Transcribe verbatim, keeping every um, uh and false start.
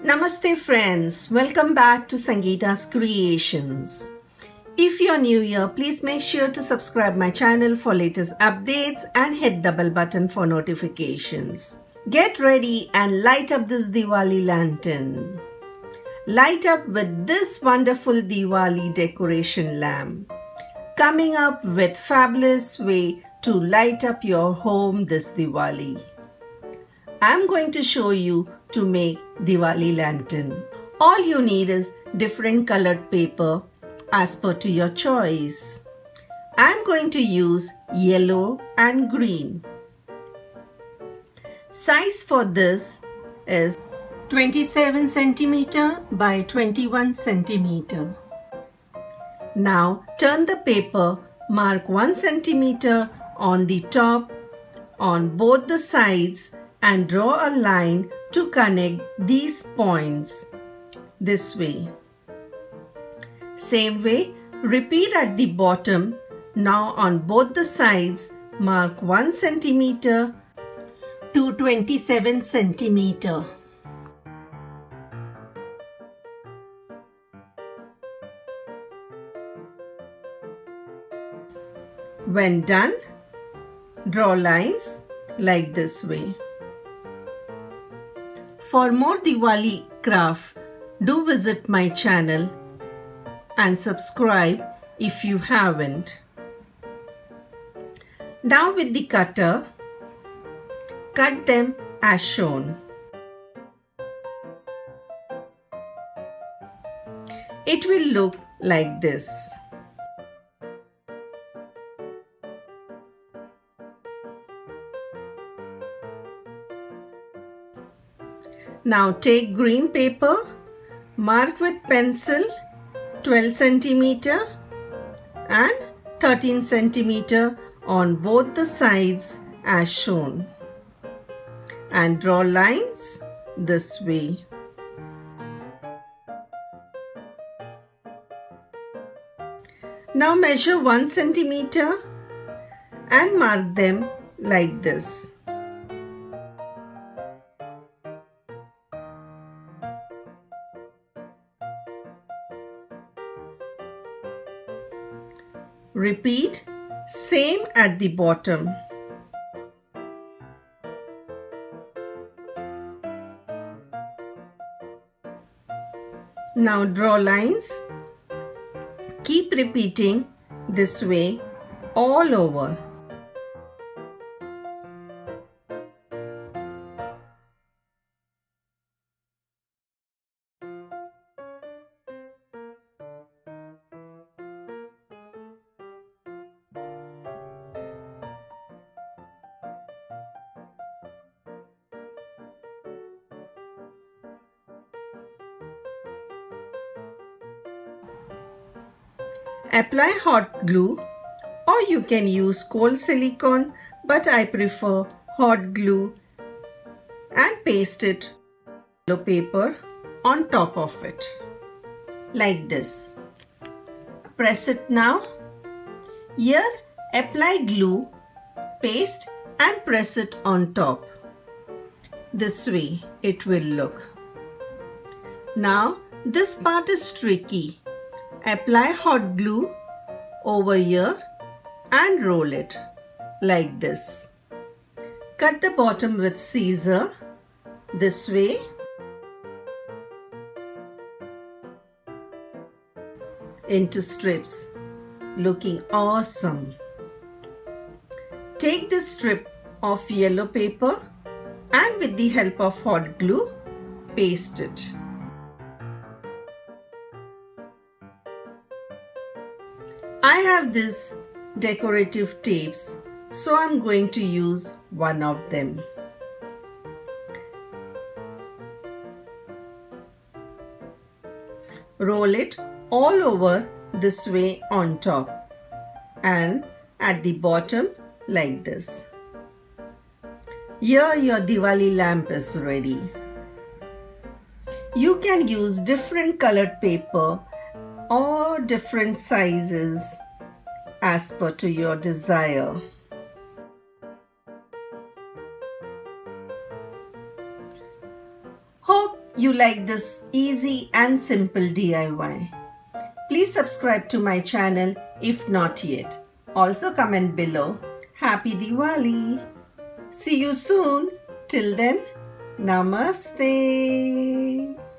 Namaste friends, welcome back to Sangeetas Creations. If you're new here, please make sure to subscribe my channel for latest updates and hit the bell button for notifications. Get ready and light up this Diwali lantern. Light up with this wonderful Diwali decoration lamp. Coming up with fabulous way to light up your home this Diwali. I'm going to show you to make Diwali lantern. All you need is different colored paper as per to your choice. I'm going to use yellow and green. Size for this is twenty-seven centimeter by twenty-one centimeter. Now turn the paper, mark one centimeter on the top, on both the sides, and draw a line to connect these points this way. Same way, repeat at the bottom. Now on both the sides, mark one centimeter to twenty-seven centimeter. When done, draw lines like this way. For more Diwali craft, do visit my channel and subscribe if you haven't. Now with the cutter, cut them as shown. It will look like this. Now take green paper, mark with pencil twelve centimeter and thirteen centimeter on both the sides as shown, and draw lines this way. Now measure one centimeter and mark them like this. Repeat same at the bottom. Now draw lines. Keep repeating this way all over. Apply hot glue, or you can use cold silicone, but I prefer hot glue, and paste it yellow paper on top of it like this. Press it now. Here apply glue, paste and press it on top. This way it will look. Now this part is tricky. Apply hot glue over here and roll it like this. Cut the bottom with scissor this way. Into strips, looking awesome. Take this strip of yellow paper and with the help of hot glue, paste it. I have this decorative tapes, so I'm going to use one of them. Roll it all over this way on top and at the bottom like this. Here your Diwali lamp is ready. You can use different colored paper or different sizes as per to your desire. Hope you like this easy and simple D I Y. Please subscribe to my channel if not yet. Also comment below. Happy Diwali! See you soon. Till then, Namaste.